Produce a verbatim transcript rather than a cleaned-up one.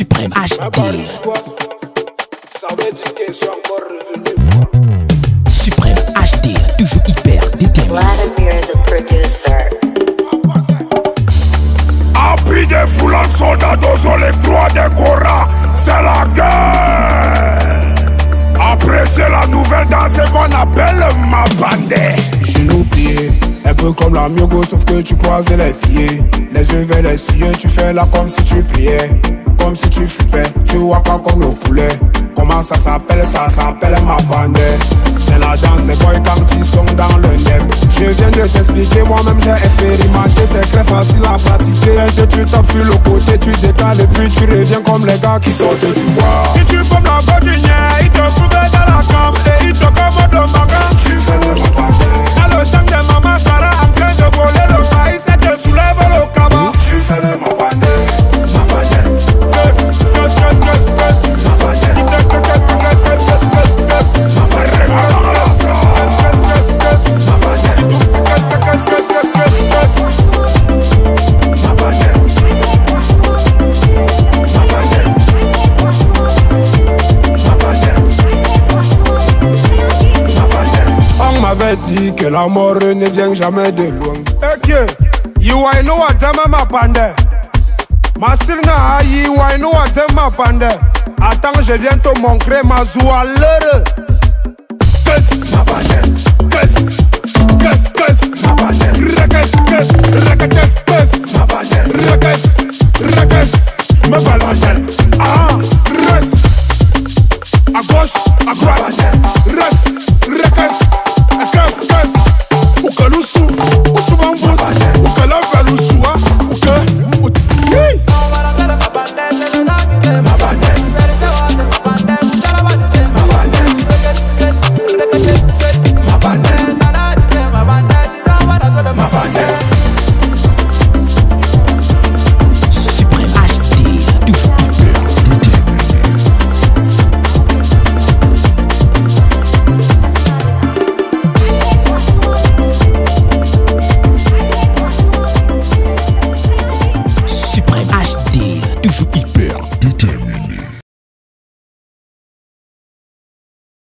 Suprême H D. Ça veut dire qu'ils sont encore revenus. Suprême H D, toujours hyper déterminé. Vladimir the producer. Appui des foulants de soldats d'Ozo, les croix des Cora, c'est la guerre. Après c'est la nouvelle danse qu'on appelle ma bande. Genoux pieds, un peu comme la myogo sauf que tu croises les pieds. Les yeux vers les cieux, tu fais là comme si tu priais. Comme si tu flippais, tu vois pas comme le poulet. Comment ça s'appelle? Ça s'appelle ma bande. C'est la danse, les boys quand ils sont dans le net. Je viens de t'expliquer, moi-même j'ai expérimenté. C'est très facile à pratiquer. Fais que tu tapes sur le côté, tu décales et puis tu reviens comme les gars qui sortent du bois. Si tu formes la godinière, ils te trouvent dans la camp et ils te commandent le magan. Tu fais de ma bande. Dans le champ de maman Sarah en train de voler le maïs et te soulève le cabas. Tu fais de ma bande. Ma bande. On m'avait dit que la mort ne vient jamais de loin. Ok, you I know what I'm ma bande. Masilna you I know what I'm ma bande. Attends, je viens te montrer ma joie l'heure. Ma bande. Qu'est-ce, qu'est-ce, ma bande. Request, qu'est-ce, request, qu'est-ce, ma bande. Request, request, ma bande. Ah, reste. À gauche, à droite. Reste, request, qu'est-ce, qu'est-ce. Ou que nous sous, ou souvent vous. Ou que l'on fait nous sous, ou que. Oui. Ma bande. Toujours